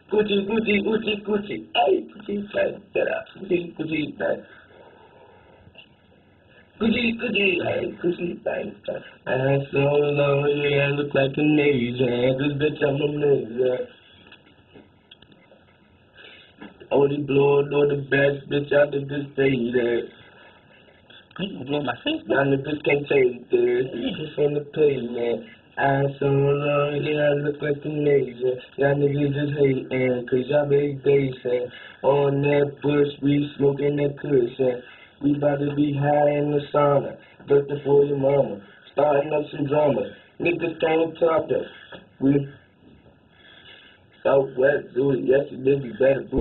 Gucci, Gucci, Gucci, Gucci. Hey, Gucci, like that. Gucci, Gucci, like. Gucci, Gucci, hey, Gucci, like. I had so long, yeah, I look like an Asian. This bitch, I'm amazing. Only blowing on the best bitch out of this state. You gonna blow my face? Y'all niggas can't take this. Just on the pavement. I so long, yeah, I look like an Asian. Y'all niggas just hating, cause y'all big basing. On that bush, we smoking that cushion. We about to be high in the sauna. Looking for your mama. Starting up some drama. Niggas can't talk us. We Southwest, do it yesterday, we better